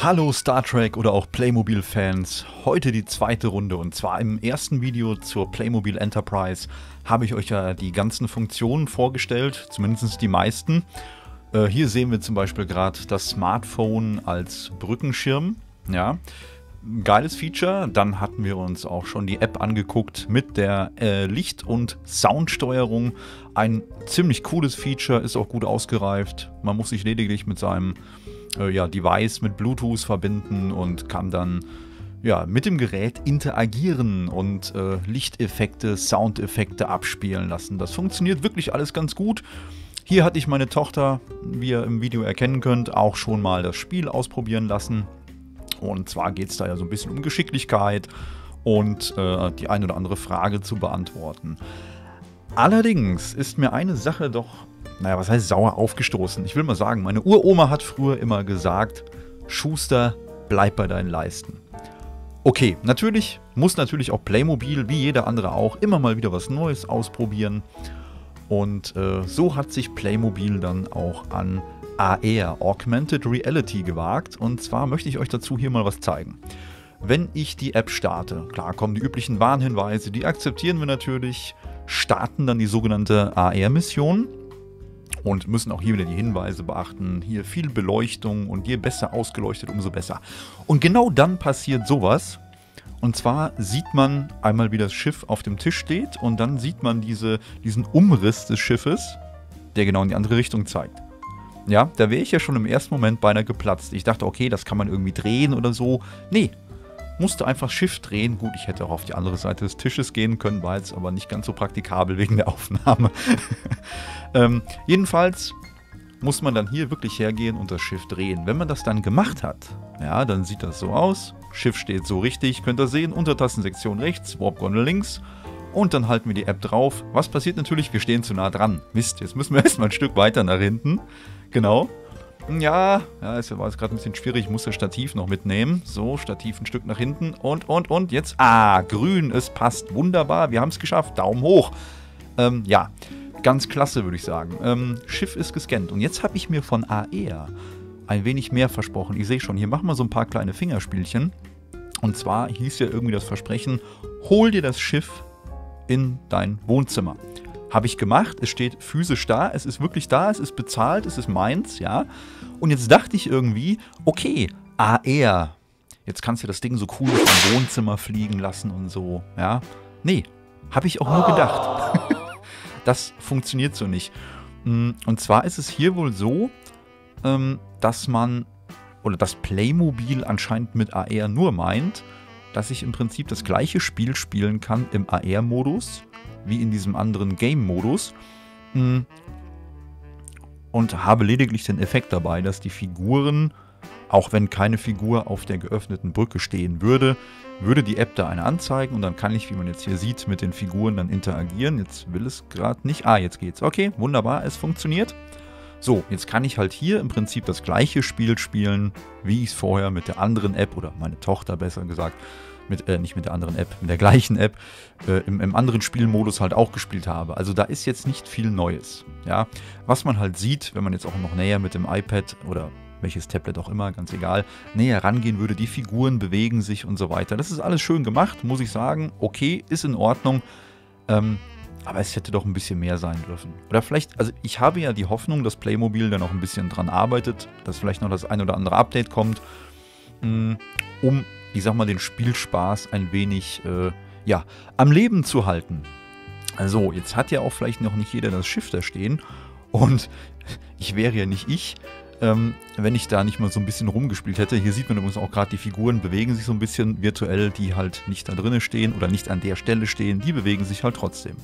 Hallo Star Trek oder auch Playmobil-Fans, heute die zweite Runde und zwar im ersten Video zur Playmobil Enterprise habe ich euch ja die ganzen Funktionen vorgestellt, zumindest die meisten. Hier sehen wir zum Beispiel gerade das Smartphone als Brückenschirm, ja, geiles Feature. Dann hatten wir uns auch schon die App angeguckt mit der Licht- und Soundsteuerung, ein ziemlich cooles Feature, ist auch gut ausgereift, man muss sich lediglich mit seinem Device mit Bluetooth verbinden und kann dann mit dem Gerät interagieren und Lichteffekte, Soundeffekte abspielen lassen. Das funktioniert wirklich alles ganz gut. Hier hatte ich meine Tochter, wie ihr im Video erkennen könnt, auch schon mal das Spiel ausprobieren lassen. Und zwar geht es da ja so ein bisschen um Geschicklichkeit und die eine oder andere Frage zu beantworten. Allerdings ist mir eine Sache doch, was heißt sauer aufgestoßen? Ich will mal sagen, meine Uroma hat früher immer gesagt, Schuster, bleib bei deinen Leisten. Okay, muss natürlich auch Playmobil, wie jeder andere auch, immer mal wieder was Neues ausprobieren. Und so hat sich Playmobil dann auch an AR, Augmented Reality, gewagt. Und zwar möchte ich euch dazu hier mal was zeigen. Wenn ich die App starte, klar kommen die üblichen Warnhinweise, die akzeptieren wir natürlich, starten dann die sogenannte AR-Mission. Und müssen auch hier wieder die Hinweise beachten. Hier viel Beleuchtung und je besser ausgeleuchtet, umso besser. Und genau dann passiert sowas. Und zwar sieht man einmal, wie das Schiff auf dem Tisch steht. Und dann sieht man diesen Umriss des Schiffes, der genau in die andere Richtung zeigt. Ja, da wäre ich ja schon im ersten Moment beinahe geplatzt. Ich dachte, okay, das kann man irgendwie drehen oder so. Nee, musste einfach Schiff drehen. Gut, ich hätte auch auf die andere Seite des Tisches gehen können, war jetzt aber nicht ganz so praktikabel wegen der Aufnahme. Jedenfalls muss man dann hier wirklich hergehen und das Schiff drehen. Wenn man das dann gemacht hat, ja, dann sieht das so aus. Schiff steht so richtig, könnt ihr sehen, Untertassensektion rechts, Warp-Gondel links. Und dann halten wir die App drauf. Was passiert natürlich? Wir stehen zu nah dran. Mist, jetzt müssen wir erstmal ein Stück weiter nach hinten. Genau. Ja, es war jetzt gerade ein bisschen schwierig, ich muss das Stativ noch mitnehmen. So, Stativ ein Stück nach hinten und jetzt, grün, es passt wunderbar, wir haben es geschafft, Daumen hoch. Ganz klasse, würde ich sagen. Schiff ist gescannt und jetzt habe ich mir von AR ein wenig mehr versprochen. Ich sehe schon, hier machen wir so ein paar kleine Fingerspielchen. Und zwar hieß ja irgendwie das Versprechen, hol dir das Schiff in dein Wohnzimmer. Habe ich gemacht, es steht physisch da, es ist wirklich da, es ist bezahlt, es ist meins, ja. Und jetzt dachte ich irgendwie, okay, AR, jetzt kannst du das Ding so cool durch dein Wohnzimmer fliegen lassen und so, ja. Nee, habe ich auch nur gedacht. Das funktioniert so nicht. Und zwar ist es hier wohl so, dass Playmobil anscheinend mit AR nur meint, dass ich im Prinzip das gleiche Spiel spielen kann im AR-Modus, wie in diesem anderen Game-Modus. Und habe lediglich den Effekt dabei, dass die Figuren, auch wenn keine Figur auf der geöffneten Brücke stehen würde, würde die App da eine anzeigen und dann kann ich, wie man jetzt hier sieht, mit den Figuren dann interagieren. Jetzt will es gerade nicht. Jetzt geht's. Okay, wunderbar, es funktioniert. So, jetzt kann ich halt hier im Prinzip das gleiche Spiel spielen, wie ich es vorher mit der anderen App, oder meine Tochter besser gesagt, nicht mit der anderen App, mit der gleichen App, im anderen Spielmodus halt auch gespielt habe. Also da ist jetzt nicht viel Neues. Ja? Was man halt sieht, wenn man jetzt auch noch näher mit dem iPad oder welches Tablet auch immer, ganz egal, näher rangehen würde, die Figuren bewegen sich und so weiter. Das ist alles schön gemacht, muss ich sagen. Okay, ist in Ordnung. Aber es hätte doch ein bisschen mehr sein dürfen. Oder vielleicht, also ich habe ja die Hoffnung, dass Playmobil da noch ein bisschen dran arbeitet, dass vielleicht noch das ein oder andere Update kommt, um, ich sag mal, den Spielspaß ein wenig, am Leben zu halten. Also, jetzt hat ja auch vielleicht noch nicht jeder das Schiff da stehen und ich wäre ja nicht ich, wenn ich da nicht mal so ein bisschen rumgespielt hätte. Hier sieht man übrigens auch gerade, die Figuren bewegen sich so ein bisschen virtuell, die halt nicht da drinnen stehen oder nicht an der Stelle stehen, die bewegen sich halt trotzdem.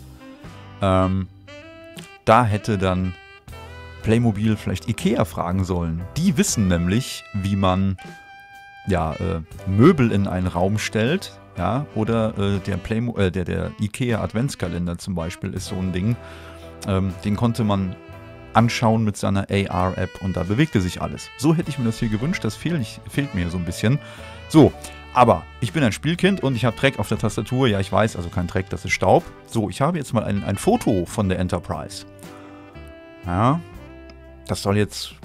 Da hätte dann Playmobil vielleicht Ikea fragen sollen. Die wissen nämlich, wie man Möbel in einen Raum stellt, ja, oder der Ikea Adventskalender zum Beispiel ist so ein Ding. Den konnte man anschauen mit seiner AR-App und da bewegte sich alles. So hätte ich mir das hier gewünscht, das fehlt mir so ein bisschen. So, aber ich bin ein Spielkind und ich habe Dreck auf der Tastatur. Ja, ich weiß, also kein Dreck, das ist Staub. So, ich habe jetzt mal ein Foto von der Enterprise. Ja, das soll jetzt, ich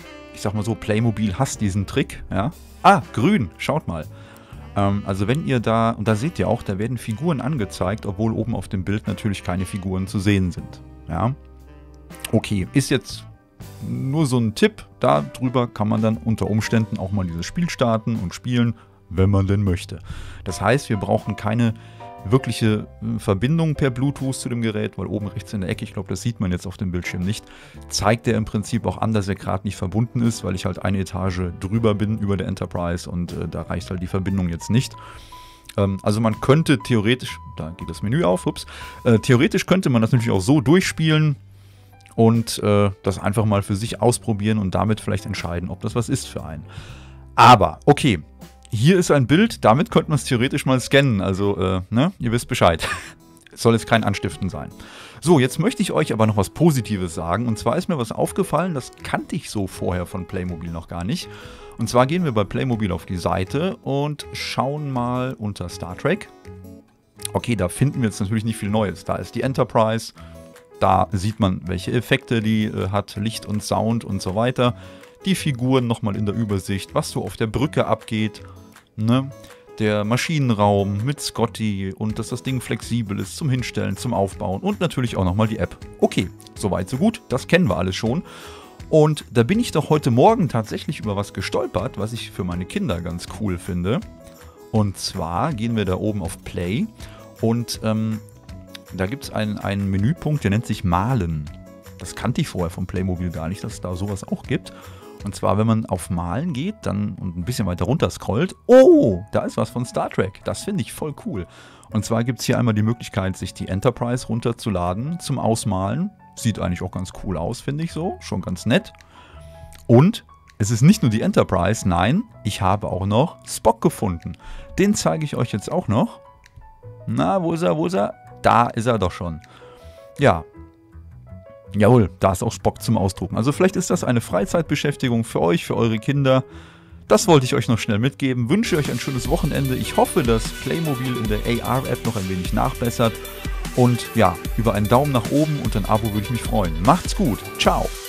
sag mal so, Playmobil hasst diesen Trick. Ja? Ah, grün, schaut mal. Also wenn ihr da, und da seht ihr auch, da werden Figuren angezeigt, obwohl oben auf dem Bild natürlich keine Figuren zu sehen sind. Ja? Okay, ist jetzt nur so ein Tipp. Darüber kann man dann unter Umständen auch mal dieses Spiel starten und spielen, wenn man denn möchte. Das heißt, wir brauchen keine wirkliche Verbindung per Bluetooth zu dem Gerät, weil oben rechts in der Ecke, ich glaube, das sieht man jetzt auf dem Bildschirm nicht, zeigt er im Prinzip auch an, dass er gerade nicht verbunden ist, weil ich halt eine Etage drüber bin über der Enterprise und da reicht halt die Verbindung jetzt nicht. Also man könnte theoretisch, da geht das Menü auf, ups, theoretisch könnte man das natürlich auch so durchspielen und das einfach mal für sich ausprobieren und damit vielleicht entscheiden, ob das was ist für einen. Aber, okay, hier ist ein Bild, damit könnte man es theoretisch mal scannen, also, ne, ihr wisst Bescheid. Soll jetzt kein Anstiften sein. So, jetzt möchte ich euch aber noch was Positives sagen, und zwar ist mir was aufgefallen, das kannte ich so vorher von Playmobil noch gar nicht. Und zwar gehen wir bei Playmobil auf die Seite und schauen mal unter Star Trek. Okay, da finden wir jetzt natürlich nicht viel Neues. Da ist die Enterprise, da sieht man, welche Effekte die hat, Licht und Sound und so weiter. Die Figuren nochmal in der Übersicht, was so auf der Brücke abgeht. Ne? Der Maschinenraum mit Scotty und dass das Ding flexibel ist zum Hinstellen, zum Aufbauen und natürlich auch nochmal die App. Okay, soweit so gut, das kennen wir alles schon. Und da bin ich doch heute Morgen tatsächlich über was gestolpert, was ich für meine Kinder ganz cool finde. Und zwar gehen wir da oben auf Play und da gibt es einen Menüpunkt, der nennt sich Malen. Das kannte ich vorher von Playmobil gar nicht, dass es da sowas auch gibt. Und zwar, wenn man auf Malen geht dann und ein bisschen weiter runter scrollt. Oh, da ist was von Star Trek. Das finde ich voll cool. Und zwar gibt es hier einmal die Möglichkeit, sich die Enterprise runterzuladen zum Ausmalen. Sieht eigentlich auch ganz cool aus, finde ich so. Schon ganz nett. Und es ist nicht nur die Enterprise, nein, ich habe auch noch Spock gefunden. Den zeige ich euch jetzt auch noch. Na, wo ist er, wo ist er? Da ist er doch schon. Ja. Jawohl, da ist auch Spock zum Ausdrucken. Also vielleicht ist das eine Freizeitbeschäftigung für euch, für eure Kinder. Das wollte ich euch noch schnell mitgeben. Wünsche euch ein schönes Wochenende. Ich hoffe, dass Playmobil in der AR-App noch ein wenig nachbessert. Und ja, über einen Daumen nach oben und ein Abo würde ich mich freuen. Macht's gut. Ciao.